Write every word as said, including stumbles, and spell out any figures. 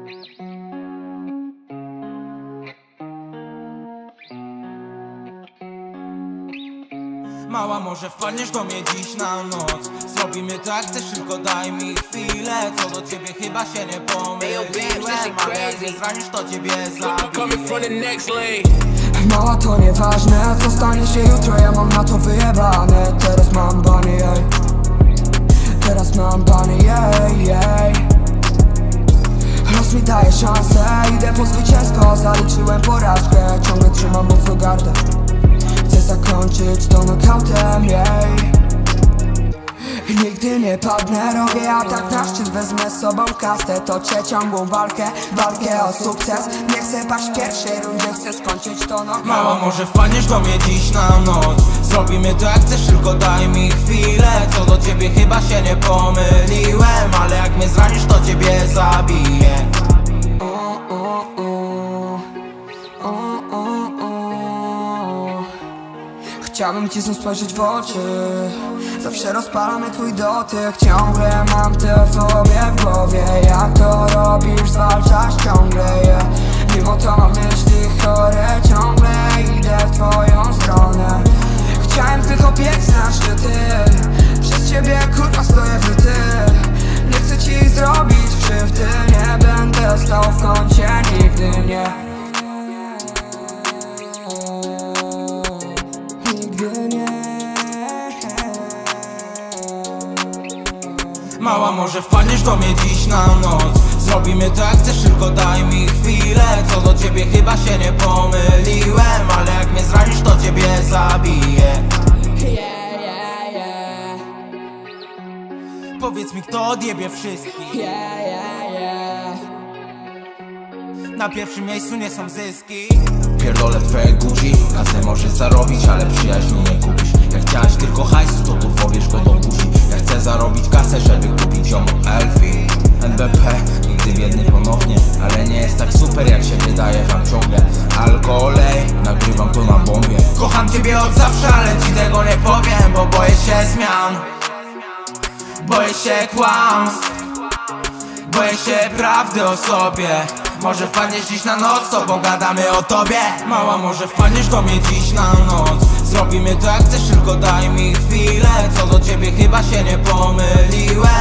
Mała, może wpadniesz do mnie dziś na noc. Zrobimy to jak chcesz, tylko daj mi chwilę. Co do ciebie chyba się nie pomyliłem, ale jak mnie zranisz, to ciebie zabiję. Mała, to nieważne, co stanie się jutro, ja mam na to wyjebane. Teraz mam bany, jej. Teraz mam bany, jej, jej. Los mi daje szansę, idę po zwycięstwo. Zaliczyłem porażkę, ciągle trzymam mocno gardę. Chcę zakończyć to knockoutem, jej. Nigdy nie padnę, robię atak na szczyt. Wezmę z sobą kastę, toczę ciągłą walkę. Walkę o sukces, nie chcę paść w pierwszej rundzie. Chcę skończyć to knockout. Mała, może wpadniesz do mnie dziś na noc. Zrobimy to jak chcesz, tylko daj mi chwilę. Co do ciebie chyba się nie pomyliłem, ale jak mnie zranisz, to ciebie zabiję. Chciałbym ci znów spojrzeć w oczy. Zawsze rozpalamy twój dotyk. Ciągle mam tę fobię w głowie. Jak to robisz, zwalczasz ciągle, yeah. Mimo to mam myśli chore. Ciągle idę w twoją stronę. Chciałem tylko biec na szczyty. Przez ciebie kurwa stoję wryty. Nie chcę ci zrobić krzywdy. Nie będę stał w kącie, nigdy nie. Mała, może wpadniesz do mnie dziś na noc. Zrobimy to jak chcesz, tylko daj mi chwilę. Co do ciebie chyba się nie pomyliłem, ale jak mnie zranisz, to ciebie zabiję. Yeah, yeah, yeah. Powiedz mi, kto odjebie wszystkich. Yeah, yeah, yeah. Na pierwszym miejscu nie są zyski. Pierdolę twoje Gucci, kasę możesz zarobić, ale przyjaźni nie kupisz. Jak chciałaś tylko hajsu, to tu powiesz go do buzi. Ja chcę zarobić kasę, żeby kupić ją Elfi. N B P, nigdy biedny ponownie, ale nie jest tak super, jak się wydaje wam ciągle. Alkoholej, nagrywam to na bombie. Kocham ciebie od zawsze, ale ci tego nie powiem, bo boję się zmian. Boję się kłamstw. Boję się prawdy o sobie. Może wpadniesz dziś na noc, to pogadamy o tobie. Mała, może wpadniesz do mnie dziś na noc. Zrobimy to jak chcesz, tylko daj mi chwilę. Co do ciebie chyba się nie pomyliłem,